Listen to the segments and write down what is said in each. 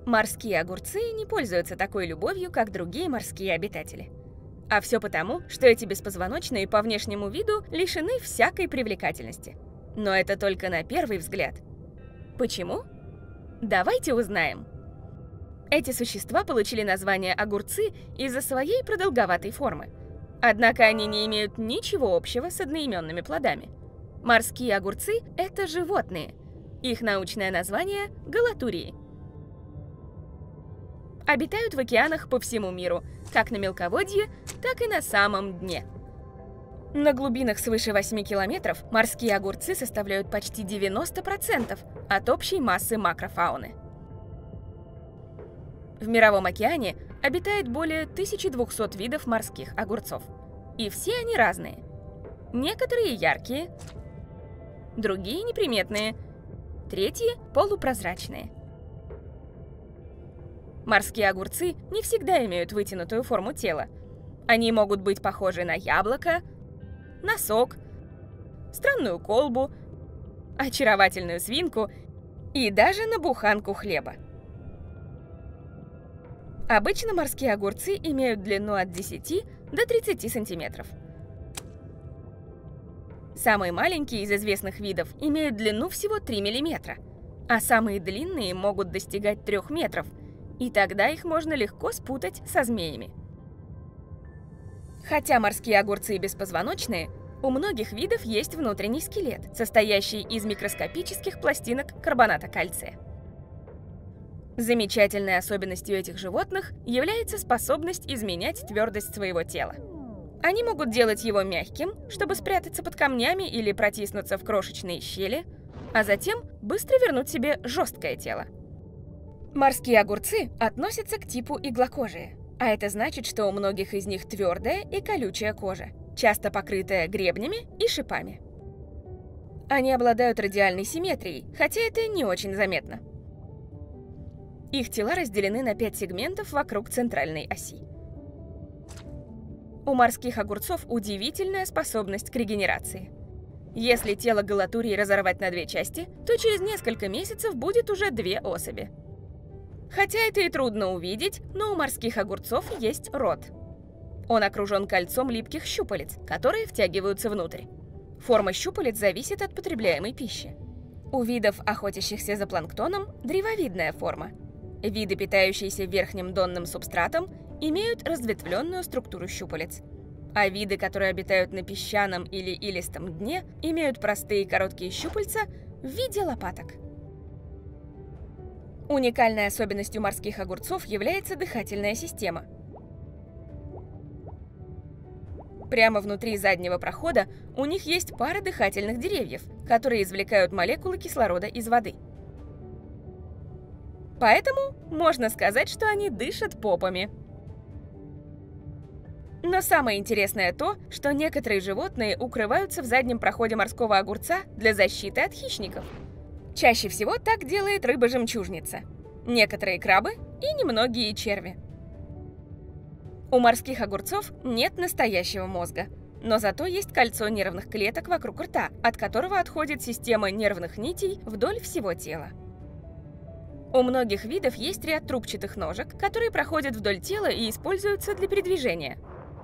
Морские огурцы не пользуются такой любовью, как другие морские обитатели. А все потому, что эти беспозвоночные по внешнему виду лишены всякой привлекательности. Но это только на первый взгляд. Почему? Давайте узнаем. Эти существа получили название огурцы из-за своей продолговатой формы. Однако они не имеют ничего общего с одноименными плодами. Морские огурцы – это животные. Их научное название – галатурии. Обитают в океанах по всему миру, как на мелководье, так и на самом дне. На глубинах свыше 8 километров морские огурцы составляют почти 90% от общей массы макрофауны. В Мировом океане обитает более 1200 видов морских огурцов. И все они разные. Некоторые яркие, другие неприметные, третьи полупрозрачные. Морские огурцы не всегда имеют вытянутую форму тела. Они могут быть похожи на яблоко, на сок, странную колбу, очаровательную свинку и даже на буханку хлеба. Обычно морские огурцы имеют длину от 10 до 30 сантиметров. Самые маленькие из известных видов имеют длину всего 3 миллиметра, а самые длинные могут достигать 3 метров, и тогда их можно легко спутать со змеями. Хотя морские огурцы беспозвоночные, у многих видов есть внутренний скелет, состоящий из микроскопических пластинок карбоната кальция. Замечательной особенностью этих животных является способность изменять твердость своего тела. Они могут делать его мягким, чтобы спрятаться под камнями или протиснуться в крошечные щели, а затем быстро вернуть себе жесткое тело. Морские огурцы относятся к типу иглокожие, а это значит, что у многих из них твердая и колючая кожа, часто покрытая гребнями и шипами. Они обладают радиальной симметрией, хотя это не очень заметно. Их тела разделены на 5 сегментов вокруг центральной оси. У морских огурцов удивительная способность к регенерации. Если тело галатурии разорвать на 2 части, то через несколько месяцев будет уже 2 особи. Хотя это и трудно увидеть, но у морских огурцов есть рот. Он окружен кольцом липких щупалец, которые втягиваются внутрь. Форма щупалец зависит от потребляемой пищи. У видов, охотящихся за планктоном, древовидная форма. Виды, питающиеся верхним донным субстратом, имеют разветвленную структуру щупалец. А виды, которые обитают на песчаном или илистом дне, имеют простые короткие щупальца в виде лопаток. Уникальной особенностью морских огурцов является дыхательная система. Прямо внутри заднего прохода у них есть пара дыхательных деревьев, которые извлекают молекулы кислорода из воды. Поэтому можно сказать, что они дышат попами. Но самое интересное то, что некоторые животные укрываются в заднем проходе морского огурца для защиты от хищников. Чаще всего так делает рыба-жемчужница, некоторые крабы и немногие черви. У морских огурцов нет настоящего мозга, но зато есть кольцо нервных клеток вокруг рта, от которого отходит система нервных нитей вдоль всего тела. У многих видов есть ряд трубчатых ножек, которые проходят вдоль тела и используются для передвижения.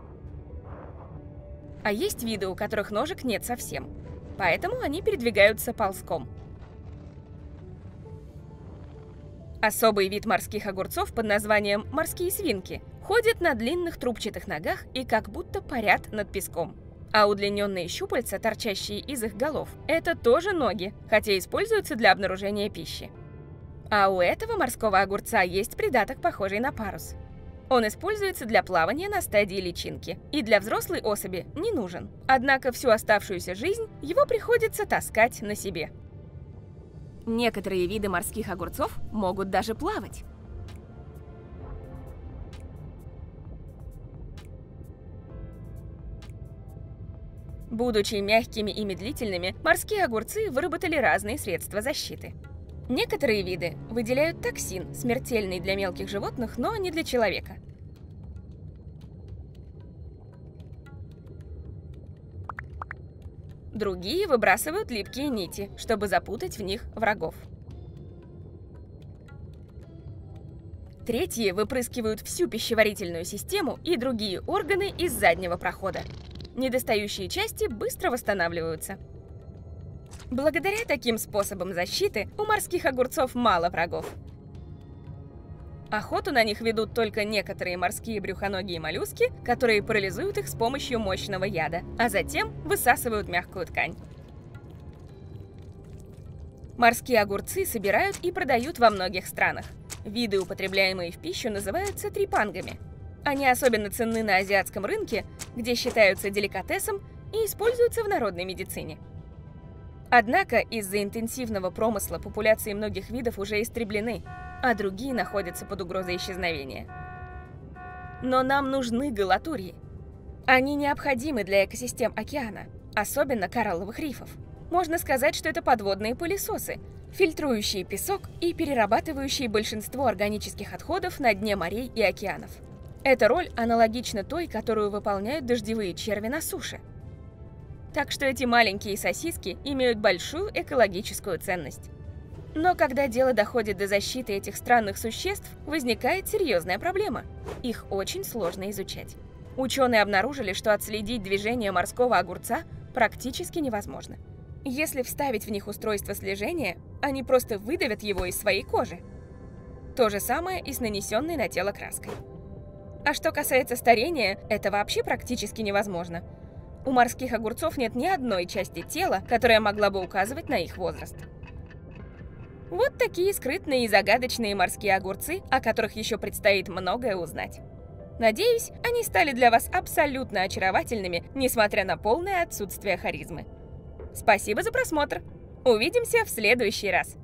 А есть виды, у которых ножек нет совсем, поэтому они передвигаются ползком. Особый вид морских огурцов под названием морские свинки ходят на длинных трубчатых ногах и как будто парят над песком. А удлиненные щупальца, торчащие из их голов, это тоже ноги, хотя используются для обнаружения пищи. А у этого морского огурца есть придаток, похожий на парус. Он используется для плавания на стадии личинки и для взрослой особи не нужен. Однако всю оставшуюся жизнь его приходится таскать на себе. Некоторые виды морских огурцов могут даже плавать. Будучи мягкими и медлительными, морские огурцы выработали разные средства защиты. Некоторые виды выделяют токсин, смертельный для мелких животных, но не для человека. Другие выбрасывают липкие нити, чтобы запутать в них врагов. Третьи выпрыскивают всю пищеварительную систему и другие органы из заднего прохода. Недостающие части быстро восстанавливаются. Благодаря таким способам защиты у морских огурцов мало врагов. Охоту на них ведут только некоторые морские брюхоногие моллюски, которые парализуют их с помощью мощного яда, а затем высасывают мягкую ткань. Морские огурцы собирают и продают во многих странах. Виды, употребляемые в пищу, называются трипангами. Они особенно ценны на азиатском рынке, где считаются деликатесом и используются в народной медицине. Однако из-за интенсивного промысла популяции многих видов уже истреблены, а другие находятся под угрозой исчезновения. Но нам нужны галатурии. Они необходимы для экосистем океана, особенно коралловых рифов. Можно сказать, что это подводные пылесосы, фильтрующие песок и перерабатывающие большинство органических отходов на дне морей и океанов. Эта роль аналогична той, которую выполняют дождевые черви на суше. Так что эти маленькие сосиски имеют большую экологическую ценность. Но когда дело доходит до защиты этих странных существ, возникает серьезная проблема. Их очень сложно изучать. Ученые обнаружили, что отследить движение морского огурца практически невозможно. Если вставить в них устройство слежения, они просто выдавят его из своей кожи. То же самое и с нанесенной на тело краской. А что касается старения, это вообще практически невозможно. У морских огурцов нет ни одной части тела, которая могла бы указывать на их возраст. Вот такие скрытные и загадочные морские огурцы, о которых еще предстоит многое узнать. Надеюсь, они стали для вас абсолютно очаровательными, несмотря на полное отсутствие харизмы. Спасибо за просмотр! Увидимся в следующий раз!